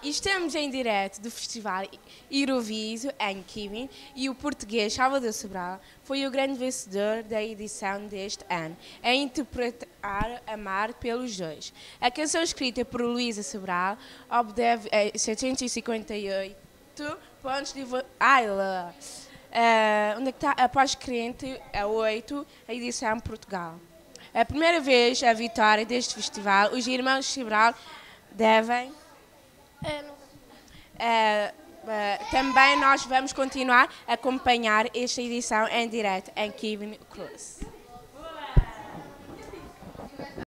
Estamos em direto do Festival Euroviso em Kevin e o português Salvador Sobral foi o grande vencedor da edição deste ano, a interpretar Amar pelos Dois. A canção escrita por Luísa Sobral obteve 758 pontos de votação. Onde é que está? Após Crente, a 8, a edição Portugal. A primeira vez a vitória deste festival, os irmãos Sobral devem... também nós vamos continuar a acompanhar esta edição em direto em Kevin Cruz.